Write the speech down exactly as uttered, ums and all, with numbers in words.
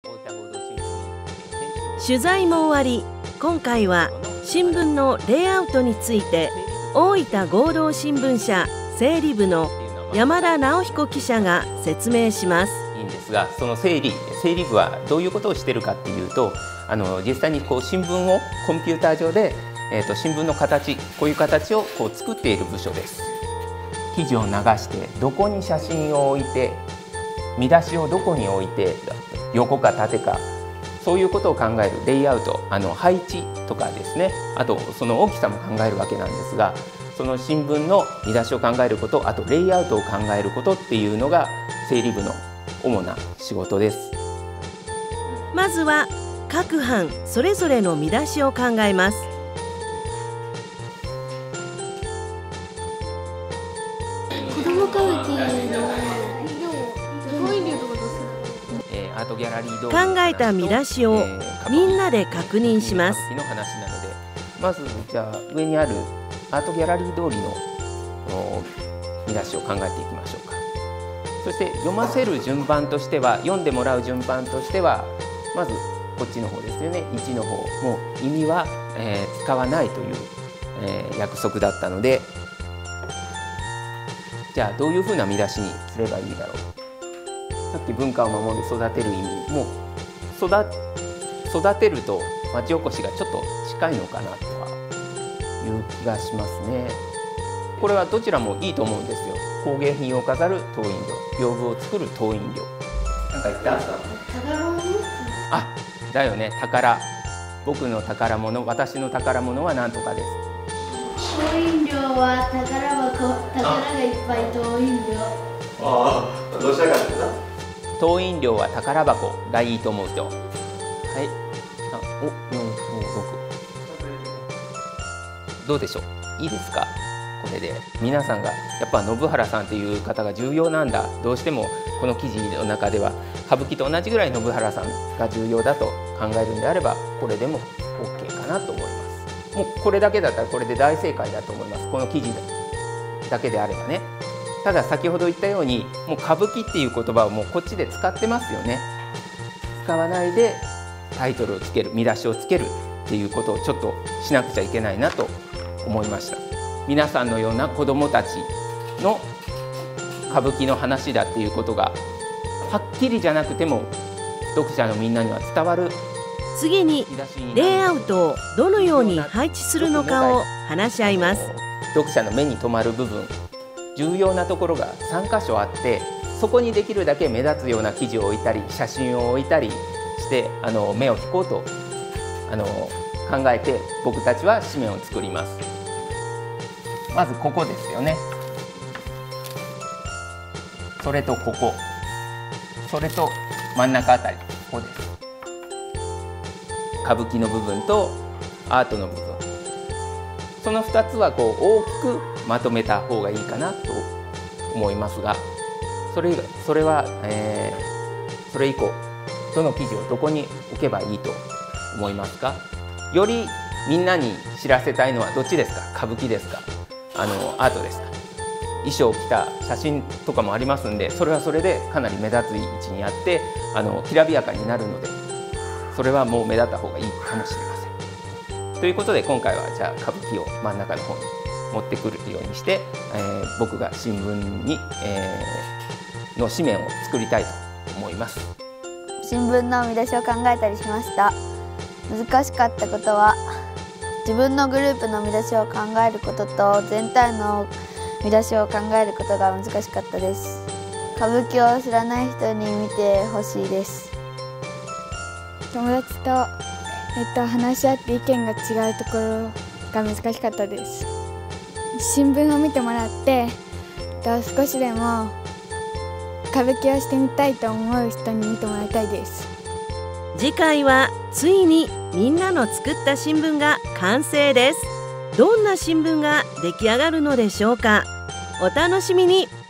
取材も終わり、今回は新聞のレイアウトについて大分合同新聞社整理部の山田直彦記者が説明します。 いいんですが、その整理整理部はどういうことをしているかっていうと、あの実際にこう新聞をコンピューター上で、えー、と新聞の形、こういう形をこう作っている部署です。記事を流してどこに写真を置いて、見出しをどこに置いて、横か縦か、そういうことを考えるレイアウト、あの配置とかですね、あとその大きさも考えるわけなんですが、その新聞の見出しを考えること、あとレイアウトを考えることっていうのが整理部の主な仕事です。 まずは各班それぞれの見出しを考えます。 子供歌舞伎のトイレとかえー、アートギャラリー通り考えた見出しをみんなで確認します。 の話なので、まずじゃあ上にあるアートギャラリー通りの見出しを考えていきましょうか。そして読ませる順番としては、読んでもらう順番としては、まずこっちの方ですよね。いちの方もう意味は、えー、使わないという、えー、約束だったので、じゃあどういうふうな見出しにすればいいだろう。さっき文化を守る、育てる意味もう 育, 育てると町おこしがちょっと近いのかなとはいう気がしますね。これはどちらもいいと思うんですよ。工芸品を飾る陶印料、屏風を作る陶印料。なんか言った？あ、だよね。宝。僕の宝物、私の宝物は何とかです。 陶印料は宝箱、宝がいっぱい陶印料。 ああ、どちらかというと。 陶印料は宝箱がいいと思う人。はい。あ、お、よん、ご、ろく。どうでしょう。いいですか。これで皆さんがやっぱ信原さんという方が重要なんだ。どうしてもこの記事の中では歌舞伎と同じぐらい信原さんが重要だと考えるんであれば、これでも OK かなと思います。もうこれだけだったらこれで大正解だと思います。この記事だけであればね。ただ先ほど言ったように、もう歌舞伎っていう言葉をもうこっちで使ってますよね。使わないでタイトルをつける、見出しをつけるっていうことをちょっとしなくちゃいけないなと思いました。皆さんのような子どもたちの歌舞伎の話だっていうことがはっきりじゃなくても読者のみんなには伝わる。 次にレイアウトをどのように配置するのかを話し合います。 読者の目に留まる部分、重要なところがさんかしょあって、そこにできるだけ目立つような記事を置いたり写真を置いたりしてあの目を引こうとあの考えて、僕たちは紙面を作ります。まずここですよね。それとここ、それと真ん中あたり、ここです。歌舞伎の部分とアートの部分、そのふたつはこう大きくまとめた方がいいかなと思いますが、それそれは、えー、それ以降どの記事をどこに置けばいいと思いますか？よりみんなに知らせたいのはどっちですか？歌舞伎ですか？あのアートですか？衣装を着た写真とかもありますんで、それはそれでかなり目立つ位置にあって、あのきらびやかになるので、それはもう目立った方がいいかもしれません。ということで今回はじゃあ歌舞伎を真ん中の方に持ってくるようにして、えー、僕が新聞に、えー、の紙面を作りたいと思います。 新聞の見出しを考えたりしました。難しかったことは、自分のグループの見出しを考えることと全体の見出しを考えることが難しかったです。歌舞伎を知らない人に見てほしいです。 友達と、えっと、話し合って意見が違うところが難しかったです。新聞を見てもらって、えっと、少しでも歌舞伎をしてみたいと思う人に見てもらいたいです。 次回はついにみんなの作った新聞が完成です。どんな新聞が出来上がるのでしょうか。お楽しみに。